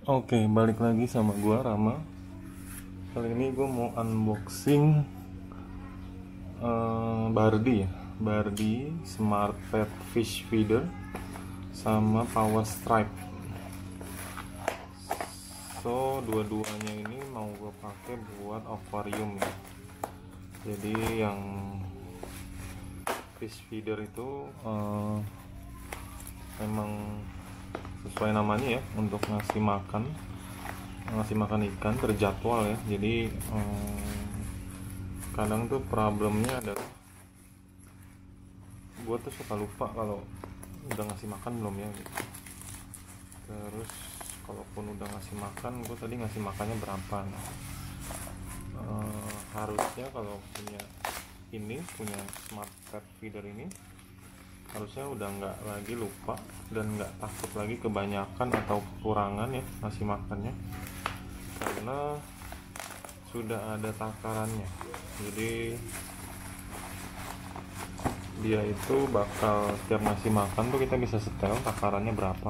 Oke, balik lagi sama gua Rama. Kali ini gua mau unboxing Bardi ya. Bardi Smart Pet Fish Feeder sama Power Stripe. So, dua-duanya ini mau gua pakai buat aquarium ya. Jadi yang fish feeder itu memang sesuai namanya ya, untuk ngasih makan ikan terjadwal ya. Jadi kadang tuh problemnya adalah gue tuh suka lupa kalau udah ngasih makan belum ya gitu. Terus kalaupun udah ngasih makan, gue tadi ngasih makannya berapa. Nah, harusnya kalau punya smart pet feeder ini harusnya udah nggak lagi lupa dan nggak takut lagi kebanyakan atau kekurangan ya ngasih makannya, karena sudah ada takarannya. Jadi dia itu bakal setiap ngasih makan tuh kita bisa setel takarannya berapa.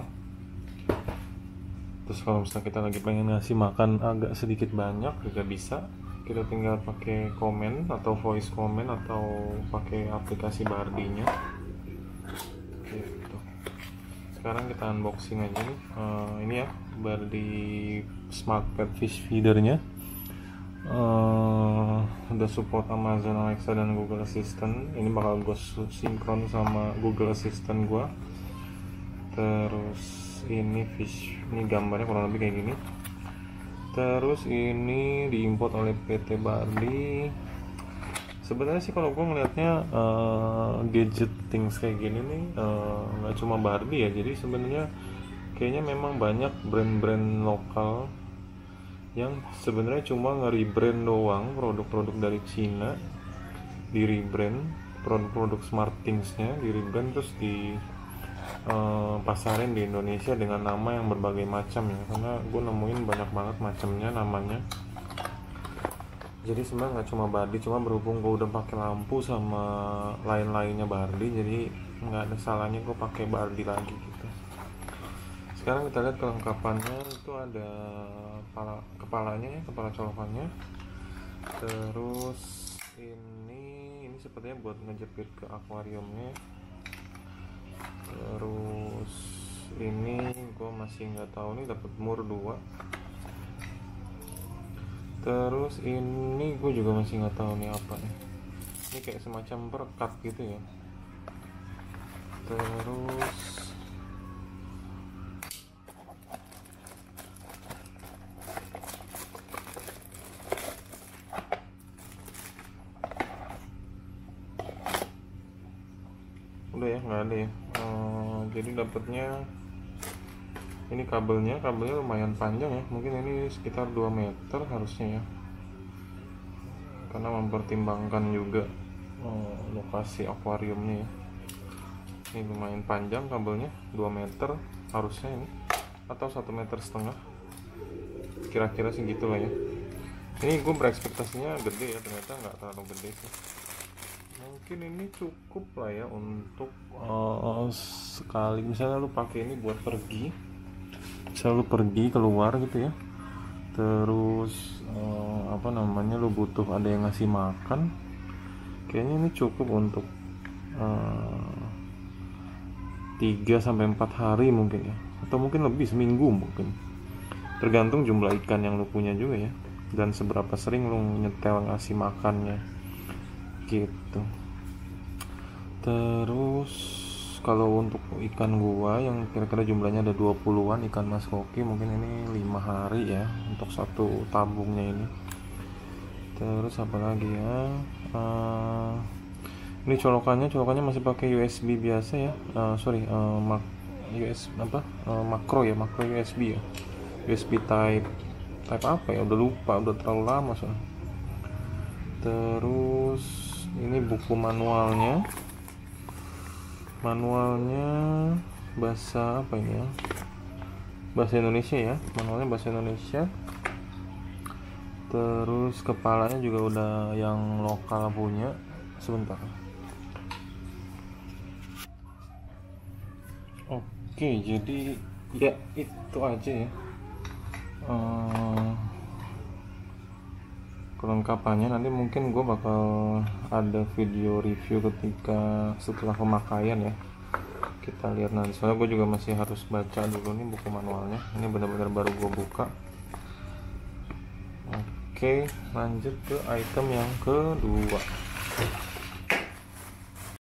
Terus kalau misalnya kita lagi pengen ngasih makan agak sedikit banyak juga bisa, kita tinggal pakai komen atau voice comment atau pakai aplikasi Bardinya gitu. Sekarang kita unboxing aja nih. Ini ya Bardi Smart Pet Fish Feedernya. Udah support Amazon Alexa dan Google Assistant. Ini bakal gue sinkron sama Google Assistant gue. Terus ini gambarnya kurang lebih kayak gini. Terus ini diimport oleh PT Bardi. Sebenarnya sih kalau gue ngelihatnya gadget things kayak gini nih nggak cuma Bardi ya. Jadi sebenarnya kayaknya memang banyak brand-brand lokal yang sebenarnya cuma nge-rebrand doang produk-produk dari Cina, di rebrand produk-produk smart thingsnya, di rebrand terus di pasarin di Indonesia dengan nama yang berbagai macam ya. Karena gue nemuin banyak banget macamnya namanya. Jadi sebenarnya nggak cuma Bardi, cuma berhubung gue udah pakai lampu sama lain-lainnya Bardi, jadi nggak ada salahnya gue pakai Bardi lagi gitu. Sekarang kita lihat kelengkapannya. Itu ada kepalanya ya, kepala colokannya. Terus ini sepertinya buat ngejepit ke akuariumnya. Terus ini gue masih nggak tahu nih, dapat mur 2. Terus ini gue juga masih nggak tahu nih apa nih. Ini kayak semacam perekat gitu ya. Terus udah ya, nggak ada ya. Jadi dapatnya ini kabelnya lumayan panjang ya, mungkin ini sekitar 2 meter harusnya ya, karena mempertimbangkan juga lokasi akuariumnya ya. Ini lumayan panjang kabelnya, 2 meter harusnya ini, atau 1,5 meter, kira-kira segitu lah ya. Ini gue berekspektasinya gede ya, ternyata nggak terlalu gede sih. Mungkin ini cukup lah ya untuk sekali misalnya lu pakai ini buat pergi, misalnya lu pergi keluar gitu ya, terus lu butuh ada yang ngasih makan, kayaknya ini cukup untuk 3 sampai 4 hari mungkin ya, atau mungkin lebih, seminggu mungkin, tergantung jumlah ikan yang lu punya juga ya, dan seberapa sering lu nyetel ngasih makannya gitu. Terus kalau untuk ikan gua yang kira-kira jumlahnya ada 20-an ikan mas koki, mungkin ini 5 hari ya untuk satu tabungnya ini. Terus apa lagi ya, ini colokannya masih pakai USB biasa ya. Makro USB ya, USB type apa ya, udah lupa, udah terlalu lama soalnya. Terus ini buku manualnya bahasa apa ini ya, bahasa Indonesia ya, manualnya bahasa Indonesia. Terus kepalanya juga udah yang lokal punya. Sebentar. Oke, jadi ya itu aja ya. kelengkapannya. Nanti mungkin gue bakal ada video review ketika setelah pemakaian ya, kita lihat nanti, soalnya gue juga masih harus baca dulu nih buku manualnya. Ini benar-benar baru gue buka. Oke, lanjut ke item yang kedua.